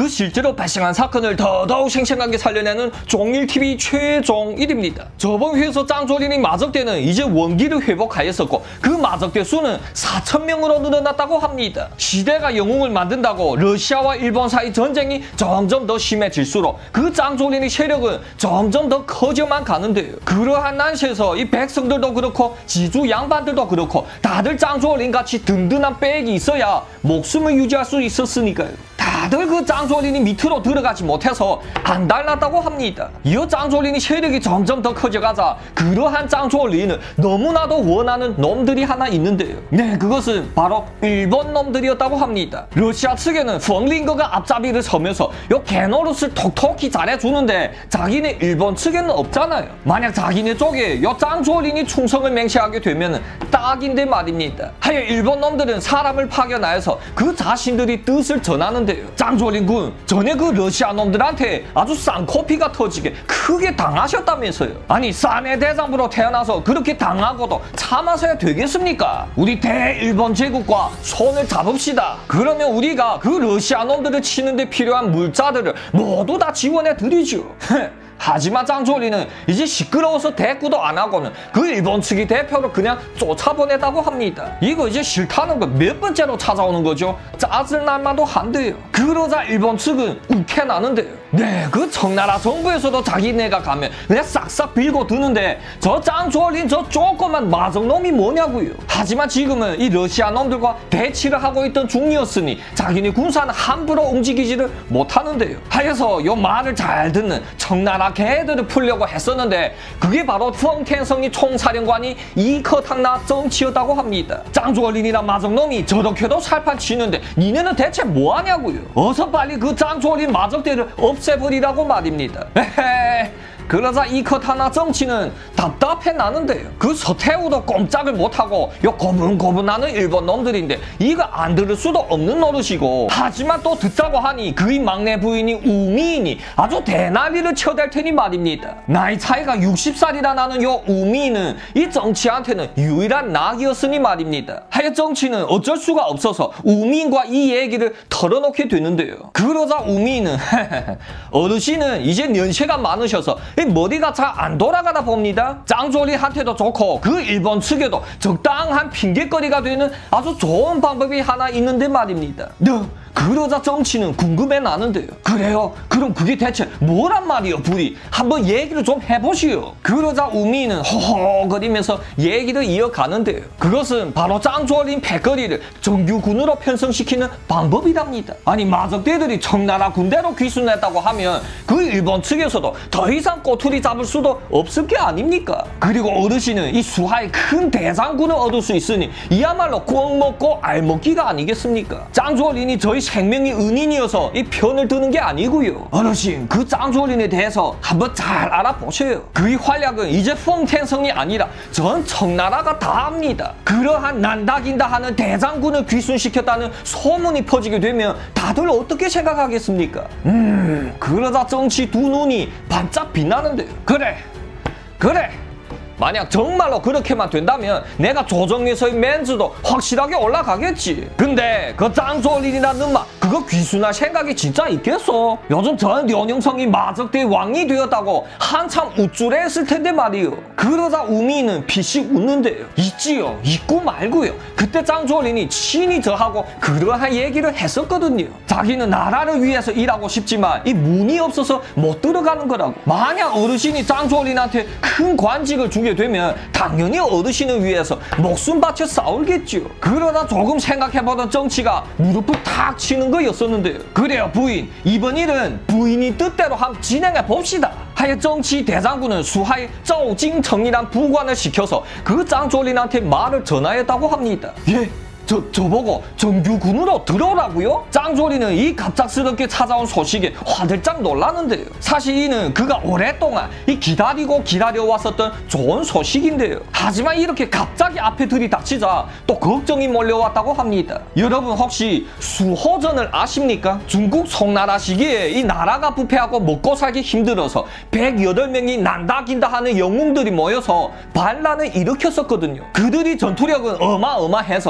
그 실제로 발생한 사건을 더더욱 생생하게 살려내는 종일TV 최종일입니다. 저번 회에서 짱조린이 마적대는 이제 원기를 회복하였었고 그 마적대 수는 4,000명으로 늘어났다고 합니다. 시대가 영웅을 만든다고 러시아와 일본 사이 전쟁이 점점 더 심해질수록 그 짱조린의 세력은 점점 더 커져만 가는데요. 그러한 난시에서 이 백성들도 그렇고 지주 양반들도 그렇고 다들 짱조린같이 든든한 백이 있어야 목숨을 유지할 수 있었으니까요. 다들 그 짱조린이 밑으로 들어가지 못해서 안달났다고 합니다. 이어 짱조린이 세력이 점점 더 커져가자 그러한 짱조린을 너무나도 원하는 놈들이 하나 있는데요. 네, 그것은 바로 일본 놈들이었다고 합니다. 러시아 측에는 펑링거가 앞잡이를 서면서 요 개노릇을 톡톡히 잘해주는데 자기네 일본 측에는 없잖아요. 만약 자기네 쪽에 요 짱조린이 충성을 맹세하게 되면 딱인데 말입니다. 하여 일본 놈들은 사람을 파견하여서 그 자신들이 뜻을 전하는데요. 짱조린 군 전에 그 러시아 놈들한테 아주 쌍코피가 터지게 크게 당하셨다면서요. 아니 사내 대장부로 태어나서 그렇게 당하고도 참아서야 되겠습니까? 우리 대일본 제국과 손을 잡읍시다. 그러면 우리가 그 러시아 놈들을 치는데 필요한 물자들을 모두 다 지원해 드리죠. 하지만 짱조린은 이제 시끄러워서 대꾸도 안 하고는 그 일본 측이 대표로 그냥 쫓아보냈다고 합니다. 이거 이제 싫다는 거 몇 번째로 찾아오는 거죠? 짜증 날만도 한데요. 그러자 일본 측은 욱해나는데요. 네, 그 청나라 정부에서도 자기네가 가면 그냥 싹싹 빌고 드는데 저 짱조린 저 조그만 마적놈이 뭐냐고요. 하지만 지금은 이 러시아 놈들과 대치를 하고 있던 중이었으니 자기네 군사는 함부로 움직이지를 못하는데요. 하여서 요 말을 잘 듣는 청나라 개들을 풀려고 했었는데 그게 바로 펑텐성이 총사령관이 이커탕나 정치였다고 합니다. 짱조린이란 마적놈이 저렇게도 살판 치는데 니네는 대체 뭐하냐고요. 어서 빨리 그 짱조린 마적대를 없애버리라고 말입니다. 에헤. 그러자 이커탕나 정치는 답답해 나는데요. 그 서태후도 꼼짝을 못하고 요 고분고분하는 일본 놈들인데 이거 안 들을 수도 없는 노릇이고 하지만 또 듣자고 하니 그의 막내 부인이 우미인이 아주 대난리를 쳐댈 테니 말입니다. 나이 차이가 60살이나 나는 요 우미인은 이 정치한테는 유일한 낙이었으니 말입니다. 하여 정치는 어쩔 수가 없어서 우미인과 이 얘기를 털어놓게 되는데요. 그러자 우미인은 어르신은 이제 연세가 많으셔서 머리가 잘 안 돌아가다 봅니다. 짱조린한테도 좋고 그 일본 측에도 적당한 핑계거리가 되는 아주 좋은 방법이 하나 있는데 말입니다. 그러자 정치는 궁금해 나는데요. 그래요? 그럼 그게 대체 뭐란 말이요, 부리? 한번 얘기를 좀 해보시오. 그러자 우미는 호호거리면서 얘기를 이어가는데요. 그것은 바로 짱조린 패거리를 정규군으로 편성시키는 방법이랍니다. 아니 마적대들이 청나라 군대로 귀순했다고 하면 그 일본 측에서도 더 이상 꼬투리 잡을 수도 없을 게 아닙니까? 그리고 어르신은 이 수하에 큰 대장군을 얻을 수 있으니 이야말로 꼭 먹고 알 먹기가 아니겠습니까? 짱조린이 저희 생명이 은인이어서 이 편을 드는 게 아니고요. 어르신, 그 짱조린에 대해서 한번 잘 알아보셔요. 그의 활약은 이제 펑텐성이 아니라 전 청나라가 다 압니다. 그러한 난다긴다 하는 대장군을 귀순시켰다는 소문이 퍼지게 되면 다들 어떻게 생각하겠습니까? 그러다 정치 두 눈이 반짝 빛나는데요. 그래. 만약 정말로 그렇게만 된다면 내가 조정에서의 멘즈도 확실하게 올라가겠지. 근데 그 짱조린이라는 놈아 그거 귀순할 생각이 진짜 있겠어? 요즘 전 연영성이 마적대의 왕이 되었다고 한참 우쭐해 했을 텐데 말이요. 그러자 우미는 피식 웃는데요. 있지요. 있고 말고요. 그때 짱조린이 친히 저하고 그러한 얘기를 했었거든요. 자기는 나라를 위해서 일하고 싶지만 이 문이 없어서 못 들어가는 거라고. 만약 어르신이 짱조린한테 큰 관직을 주게 되면 당연히 어르신을 위해서 목숨 바쳐 싸울겠죠. 그러다 조금 생각해보던 정치가 무릎을 탁 치는 거였었는데요. 그래요 부인, 이번 일은 부인이 뜻대로 한번 진행해 봅시다. 하여 정치 대장군은 수하의 쪼징청이란 부관을 시켜서 그 짱조린한테 말을 전하였다고 합니다. 예? 저보고 정규군으로 들어오라고요? 짱조린은 이 갑작스럽게 찾아온 소식에 화들짝 놀라는데요. 사실 이는 그가 오랫동안 기다리고 기다려왔었던 좋은 소식인데요. 하지만 이렇게 갑자기 앞에 들이닥치자 또 걱정이 몰려왔다고 합니다. 여러분 혹시 수호전을 아십니까? 중국 송나라 시기에 이 나라가 부패하고 먹고 살기 힘들어서 108명이 난다긴다 하는 영웅들이 모여서 반란을 일으켰었거든요. 그들이 전투력은 어마어마해서 그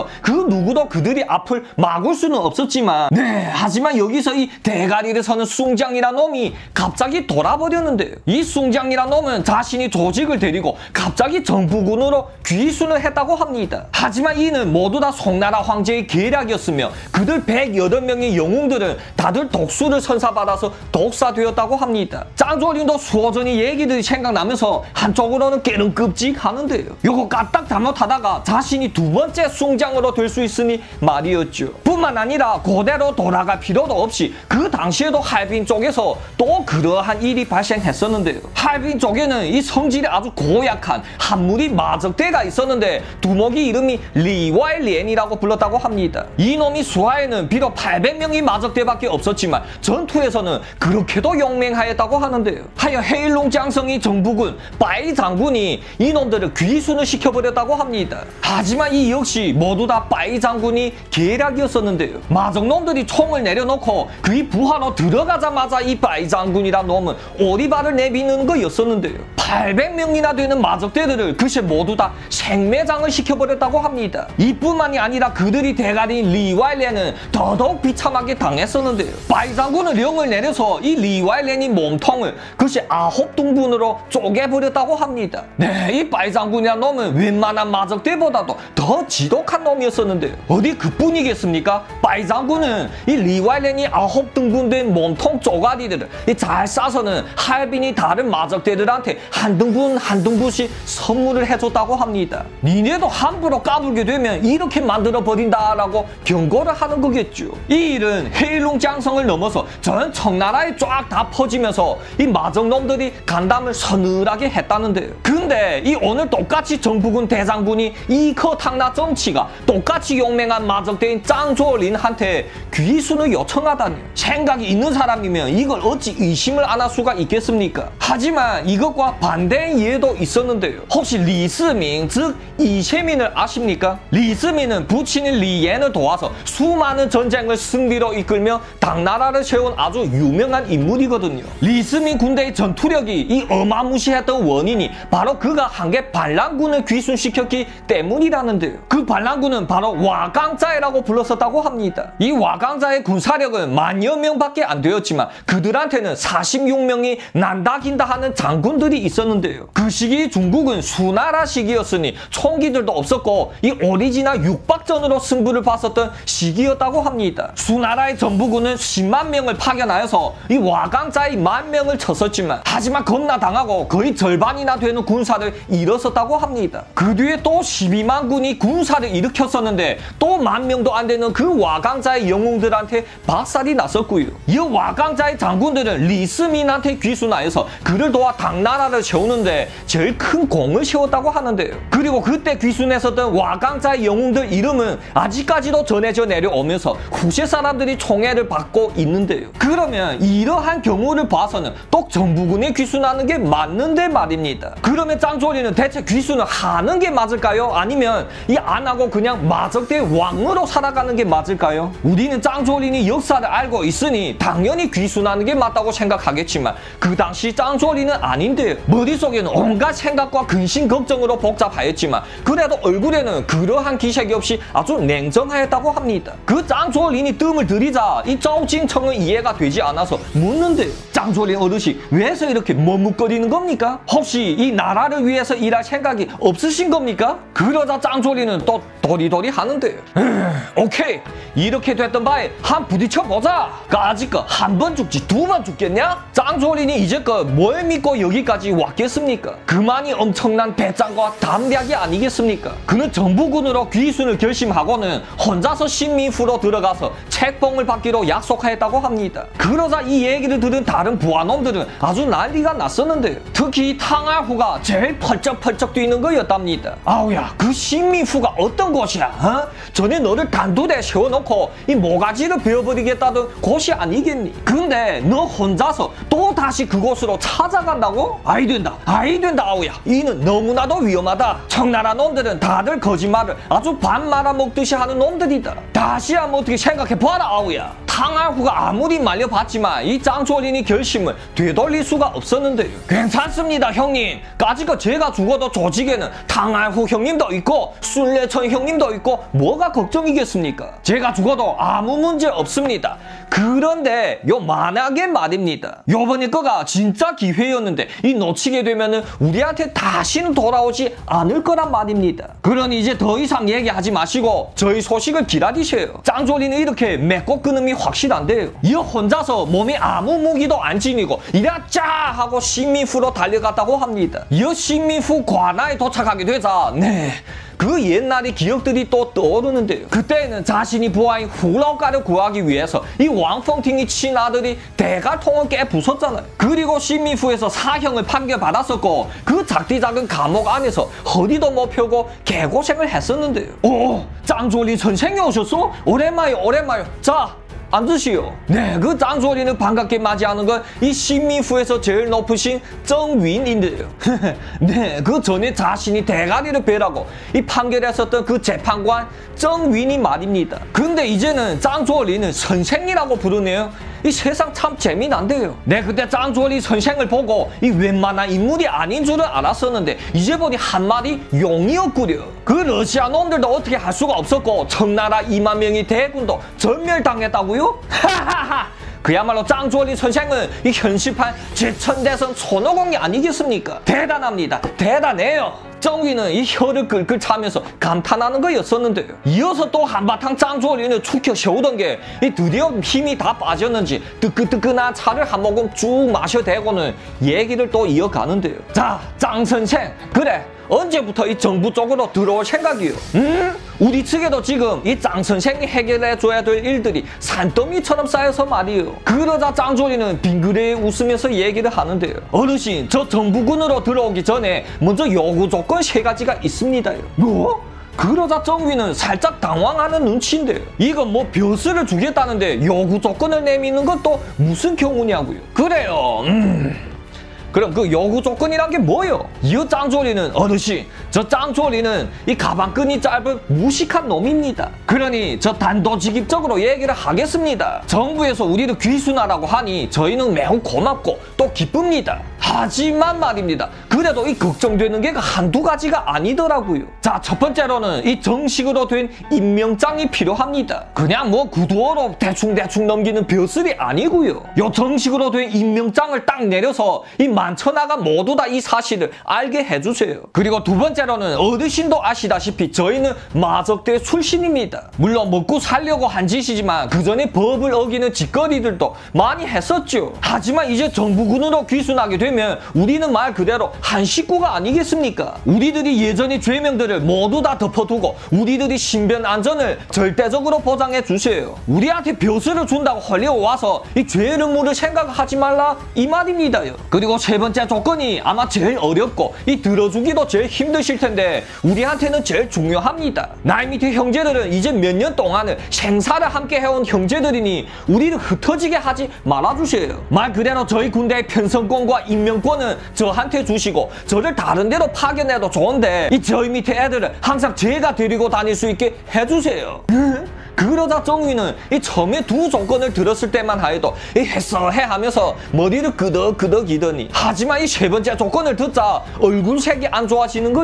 그 누구도 그들이 앞을 막을 수는 없었지만 하지만 여기서 이 대가리를 서는 숭장이란 놈이 갑자기 돌아버렸는데요. 이 숭장이란 놈은 자신이 조직을 데리고 갑자기 정부군으로 귀순을 했다고 합니다. 하지만 이는 모두 다 송나라 황제의 계략이었으며 그들 108명의 영웅들은 다들 독수를 선사받아서 독사되었다고 합니다. 짱조림도 수호전이 얘기들이 생각나면서 한쪽으로는 깨름끔찍 하는데요. 요거 까딱 잘못하다가 자신이 두 번째 숭장으로 될 수 있으니 말이었죠. 뿐만 아니라 그대로 돌아갈 필요도 없이 그 당시에도 할빈 쪽에서 또 그러한 일이 발생했었는데요. 할빈 쪽에는 이 성질이 아주 고약한 한 무리 마적대가 있었는데 두목이 이름이 리와일리엔이라고 불렀다고 합니다. 이놈이 수하에는 비록 800명의 마적대밖에 없었지만 전투에서는 그렇게도 용맹하였다고 하는데요. 하여 헤일롱 장성이 정부군 빠이 장군이 이놈들을 귀순을 시켜버렸다고 합니다. 하지만 이 역시 모두 다 빠이 장군이 계략이었었는데요. 마적놈들이 총을 내려놓고 그의 부하로 들어가자마자 이 빠이 장군이란 놈은 오리발을 내미는 거였었는데요. 800명이나 되는 마적대들을 그새 모두 다 생매장을 시켜버렸다고 합니다. 이뿐만이 아니라 그들이 대가리인 리와일렌은 더더욱 비참하게 당했었는데요. 빠이 장군은 령을 내려서 이 리와일렌이 몸통을 그새 9등분으로 쪼개버렸다고 합니다. 이 빠이 장군이란 놈은 웬만한 마적대보다도 더 지독한 놈이었었는데요. 어디 그뿐이겠습니까? 빠이 장군은 이 리와일렌이 9등분 된 몸통 쪼가리들을 잘 싸서는 할빈이 다른 마적대들한테 한 등분씩 선물을 해줬다고 합니다. 니네도 함부로 까불게 되면 이렇게 만들어버린다라고 경고를 하는 거겠죠. 이 일은 헤일롱 장성을 넘어서 전 청나라에 쫙 다 퍼지면서 이 마적놈들이 간담을 서늘하게 했다는데요. 근데 이 오늘 똑같이 정부군 대장군이 이 커탕나 정치가 똑같이 용맹한 마적대인 짱조린한테 귀순을 요청하다니 생각이 있는 사람이면 이걸 어찌 의심을 안 할 수가 있겠습니까? 하지만 이것과 반대의 예도 있었는데요. 혹시 리스밍 즉 이세민을 아십니까? 리스민은 부친인 리옌을 도와서 수많은 전쟁을 승리로 이끌며 당나라를 세운 아주 유명한 인물이거든요. 리스민 군대의 전투력이 이 어마무시했던 원인이 바로 그가 한개 반란군을 귀순시켰기 때문이라는데요. 그 반란군은 바로 와강자이라고 불렀었다고 합니다. 이 와강자의 군사력은 10,000여 명밖에 안 되었지만 그들한테는 46명이 난다긴다 하는 장군들이 있었는데요. 그 시기 중국은 수나라 시기였으니 총기들도 없었고 이 오리지나 육박전으로 승부를 봤었던 시기였다고 합니다. 수나라의 전부군은 10만 명을 파견하여서 이 와강자의 10,000명을 쳤었지만 하지만 겁나 당하고 거의 절반이나 되는 군사를 잃었었다고 합니다. 그 뒤에 또 12만 군이 군사를 일으켰었는데 또 10,000명도 안 되는 그 와강자의 영웅들한테 박살이 났었고요. 이 와강자의 장군들은 리스민한테 귀순하여서 그를 도와 당나라를 세우는데 제일 큰 공을 세웠다고 하는데요. 그리고 그때 귀순했었던 와강자의 영웅들 이름은 아직까지도 전해져 내려오면서 후세 사람들이 총애를 받고 있는데요. 그러면 이러한 경우를 봐서는 또 정부군에 귀순하는 게 맞는데 말입니다. 그러면 짱조리는 대체 귀순을 하는 게 맞을까요? 아니면 이 안 하고 그냥 마적대 왕으로 살아가는 게 맞을까요? 우리는 짱조린이 역사를 알고 있으니 당연히 귀순하는 게 맞다고 생각하겠지만 그 당시 짱조리는 아닌데요. 머릿속에는 온갖 생각과 근심 걱정으로 복잡하였지만 그래도 얼굴에는 그러한 기색이 없이 아주 냉정하였다고 합니다. 그 짱조린이 뜸을 들이자 이 쪼징청은 이해가 되지 않아서 묻는데요. 짱조린 어르신 왜서 이렇게 머뭇거리는 겁니까? 혹시 이 나라를 위해서 일할 생각이 없으신 겁니까? 그러자 짱조리는 또 도리도리 하는데요. 오케이 이렇게 됐던 바에 한 부딪혀보자. 까짓거 한 번 죽지 두 번 죽겠냐? 짱조린이 이제껏 뭘 믿고 여기까지 왔겠습니까? 그만이 엄청난 배짱과 담력이 아니겠습니까? 그는 정부군으로 귀순을 결심하고는 혼자서 신민후로 들어가서 책봉을 받기로 약속하였다고 합니다. 그러자 이 얘기를 들은 다른 부하놈들은 아주 난리가 났었는데요. 특히 탕알후가 제일 펄쩍펄쩍 뛰는 거였답니다. 아우야 그 신민후가 어떤 곳이야? 전에 너를 단두대에 세워놓고 이 모가지를 베어버리겠다던 곳이 아니겠니? 근데 너 혼자서 또 다시 그곳으로 찾아간다고? 아이 된다 아우야 이는 너무나도 위험하다. 청나라 놈들은 다들 거짓말을 아주 밥 말아먹듯이 하는 놈들이다. 다시 한번 어떻게 생각해봐라 아우야. 탕알후가 아무리 말려봤지만 이 짱조린이 결심을 되돌릴 수가 없었는데요. 괜찮습니다, 형님. 까짓거 제가 죽어도 조직에는 탕알후 형님도 있고 순례천 형님도 있고 뭐가 걱정이겠습니까? 제가 죽어도 아무 문제 없습니다. 그런데 만약에 말입니다. 요번에 거가 진짜 기회였는데 이 놓치게 되면은 우리한테 다시는 돌아오지 않을 거란 말입니다. 그러니 이제 더 이상 얘기하지 마시고 저희 소식을 기다리셔요. 짱조리는 이렇게 맺고 끊음이 확실한데요. 이 혼자서 몸에 아무 무기도 안 지니고 이래야 짜 하고 신민후로 달려갔다고 합니다. 이 신민후 관아에 도착하게 되자 그 옛날의 기억들이 또 떠오르는데요. 그때는 자신이 부하인 후라오가를 구하기 위해서 이 왕펑팅이 친아들이 대갈통을 깨부쉈잖아요. 그리고 신민후에서 사형을 판결받았었고 그 작디작은 감옥 안에서 허리도 못 펴고 개고생을 했었는데요. 오, 짱조리 선생이 오셨어? 오랜만이요. 자, 앉으시오. 그 짱조리는 반갑게 맞이하는 건 이 신민후에서 제일 높으신 정윈인데요. 그 전에 자신이 대가리를 베라고 이 판결했었던 그 재판관 정윈이 말입니다. 근데 이제는 짱조리는 선생이라고 부르네요. 이 세상 참 재미난데요. 그때 짱조리 선생을 보고 이 웬만한 인물이 아닌 줄은 알았었는데 이제 보니 한마디 용이었구려. 그 러시아 놈들도 어떻게 할 수가 없었고 청나라 2만 명의 대군도 전멸당했다고요? 하하하! 그야말로 짱조리 선생은 이 현실판 제천대성 손오공이 아니겠습니까? 대단합니다. 대단해요. 정위는 이 혀를 끌끌 차면서 감탄하는 거였었는데요. 이어서 또 한바탕 짱조리는 축혀 세우던 게 드디어 힘이 다 빠졌는지 뜨끈뜨끈한 차를 한 모금 쭉 마셔대고는 얘기를 또 이어가는데요. 자, 짱 선생, 그래 언제부터 이 정부 쪽으로 들어올 생각이요? 우리 측에도 지금 이 짱 선생이 해결해줘야 될 일들이 산더미처럼 쌓여서 말이요. 그러자 짱조리는 빙그레 웃으면서 얘기를 하는데요. 어르신, 저 정부군으로 들어오기 전에 먼저 요구 조건 3가지가 있습니다요. 뭐? 그러자 정위는 살짝 당황하는 눈치인데요. 이건 뭐 벼슬을 주겠다는데 요구 조건을 내미는 건 또 무슨 경우냐고요. 그래요. 그럼 그 요구 조건이란 게 뭐요? 이 짱조리는 어르신, 저 짱조리는 이 가방끈이 짧은 무식한 놈입니다. 그러니 저 단도직입적으로 얘기를 하겠습니다. 정부에서 우리를 귀순하라고 하니 저희는 매우 고맙고 또 기쁩니다. 하지만 말입니다. 그래도 이 걱정되는 게 한두 가지가 아니더라고요. 자, 첫 번째로는 이 정식으로 된 임명장이 필요합니다. 그냥 뭐 구두어로 대충 넘기는 벼슬이 아니고요. 요 정식으로 된 임명장을 딱 내려서 이 만천하가 모두 다 이 사실을 알게 해주세요. 그리고 두 번째로는 어르신도 아시다시피 저희는 마적대 출신입니다. 물론 먹고 살려고 한 짓이지만 그 전에 법을 어기는 짓거리들도 많이 했었죠. 하지만 이제 정부군으로 귀순하게 되면 우리는 말 그대로 한 식구가 아니겠습니까? 우리들이 예전의 죄명들을 모두 다 덮어두고 우리들이 신변 안전을 절대적으로 보장해 주세요. 우리한테 벼슬을 준다고 헐려와서 이 죄를 물을 생각하지 말라 이 말입니다요. 그리고 세 번째 조건이 아마 제일 어렵고 이 들어주기도 제일 힘드실 텐데 우리한테는 제일 중요합니다. 나이 밑에 형제들은 이제 몇 년 동안을 생사를 함께 해온 형제들이니 우리를 흩어지게 하지 말아주세요. 말 그대로 저희 군대의 편성권과 임명권은 저한테 주시고 저를 다른 데로 파견해도 좋은데 이 저희 밑에 애들을 항상 제가 데리고 다닐 수 있게 해주세요. 그러자 정위는 이 처음에 두 조건을 들었을 때만 하여도 이 해서해 하면서 머리를 끄덕끄덕이더니 하지만 이 세 번째 조건을 듣자 얼굴색이 안 좋아지는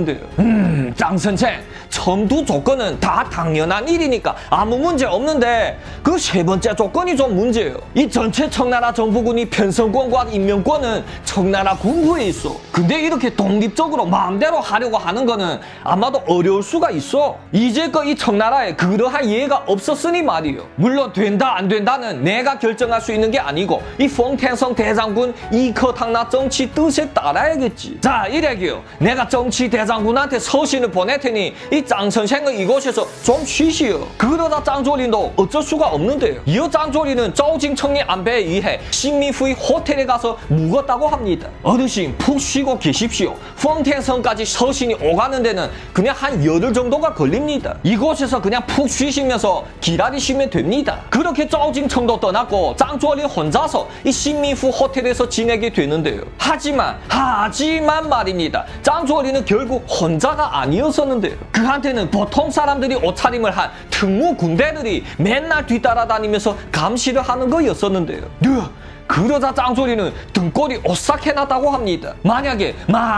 거였었는데요. 짱 선생, 처음 두 조건은 다 당연한 일이니까 아무 문제 없는데 그 세 번째 조건이 좀 문제예요. 이 전체 청나라 정부군이 편성권과 임명권은 청나라 군부에 있어. 근데 이렇게 독립적으로 마음대로 하려고 하는 거는 아마도 어려울 수가 있어. 이제껏 이 청나라에 그러한 예가 없었으니 말이요. 물론 된다 안 된다는 내가 결정할 수 있는 게 아니고 이 펑텐성 대장군 이커탕나 정치 뜻에 따라야겠지. 자, 이래기요. 내가 정치 대장군한테 서신을 보낼 테니 이 짱 선생은 이곳에서 좀 쉬시오. 그러다 짱조린도 어쩔 수가 없는데요. 이어 짱조리는 쪼징청리 안배에 의해 신민후의 호텔에 가서 묵었다고 합니다. 어르신 푹 쉬고 계십시오. 펑텐성까지 서신이 오가는 데는 그냥 한 열흘 정도가 걸립니다. 이곳에서 그냥 푹 쉬시면서 하면서 기다리시면 됩니다. 그렇게 짜오징청도 떠났고 짱조리 혼자서 이 신민후 호텔에서 지내게 되는데요. 하지만 말입니다. 짱조리는 결국 혼자가 아니었었는데요. 그한테는 보통 사람들이 옷차림을 한 특무 군대들이 맨날 뒤따라다니면서 감시를 하는 거였었는데요. 그러자 짱조리는 등골이 오싹해났다고 합니다. 만약에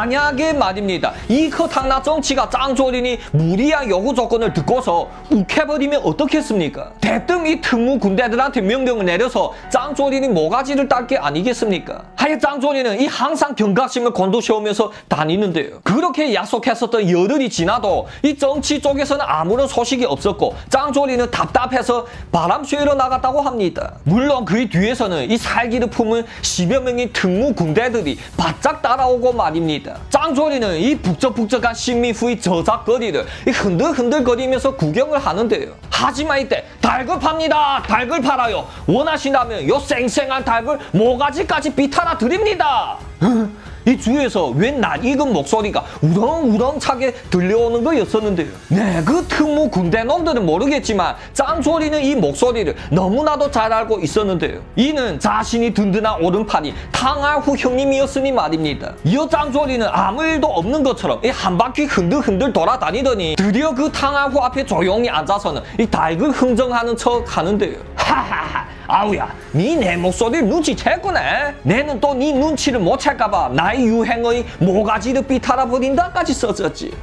말입니다. 이 허탕나 정치가 짱조리니 무리한 요구 조건을 듣고서 욱해버리면 어떻겠습니까? 대뜸 이 특무 군대들한테 명령을 내려서 짱조리니 모가지를 딸 게 아니겠습니까? 하여 짱조리는 이 항상 경각심을 곤두세우면서 다니는데요. 그렇게 약속했었던 열흘이 지나도 이 정치 쪽에서는 아무런 소식이 없었고 짱조리는 답답해서 바람 쐬러 나갔다고 합니다. 물론 그 뒤에서는 이 살기를 품은 10여 명의 특무 군대들이 바짝 따라오고 말입니다. 짱조리는 이 북적북적한 신민후의 저작거리를 흔들흔들거리면서 구경을 하는데요. 하지만 이때 닭을 팝니다. 닭을 팔아요. 원하신다면 요 쌩쌩한 닭을 모가지까지 비타라 드립니다. 이 주위에서 웬 낯익은 목소리가 우렁우렁차게 들려오는 거였었는데요. 네, 그 특무 군대 놈들은 모르겠지만 짱조리는 이 목소리를 너무나도 잘 알고 있었는데요. 이는 자신이 든든한 오른팔이 탕알후 형님이었으니 말입니다. 이어 짱조리는 아무 일도 없는 것처럼 한 바퀴 흔들흔들 돌아다니더니 드디어 그 탕알후 앞에 조용히 앉아서는 이 닭을 흥정하는 척 하는데요. 하하하, 아우야, 니 내 목소리를 눈치챘구네. 내는 또 니 눈치를 못 챌까봐 나의 유행어의 모가지를 삐타라 버린다까지 썼었지.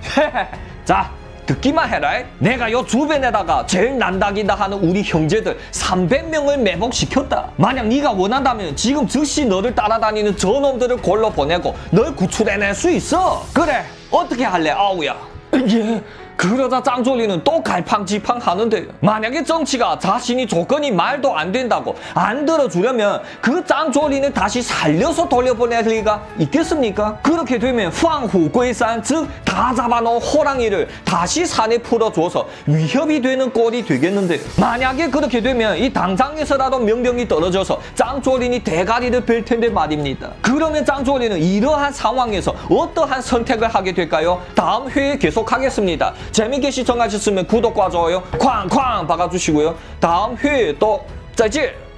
자, 듣기만 해라. 내가 요 주변에다가 제일 난다긴다 하는 우리 형제들 300명을 매복시켰다. 만약 네가 원한다면 지금 즉시 너를 따라다니는 저놈들을 골로 보내고 널 구출해낼 수 있어. 그래, 어떻게 할래, 아우야? 예. 그러자 짱조리는 또 갈팡질팡 하는데요. 만약에 정치가 자신이 조건이 말도 안 된다고 안 들어주려면 그 짱조리는 다시 살려서 돌려보낼 리가 있겠습니까? 그렇게 되면 황후归山, 즉 다 잡아놓은 호랑이를 다시 산에 풀어줘서 위협이 되는 꼴이 되겠는데요. 만약에 그렇게 되면 이 당장에서라도 명령이 떨어져서 짱조리니 대가리를 뺄 텐데 말입니다. 그러면 짱조리는 이러한 상황에서 어떠한 선택을 하게 될까요? 다음 회에 계속하겠습니다. 재밌게 시청하셨으면 구독과 좋아요 쾅쾅 박아주시고요. 다음 회에 또 再见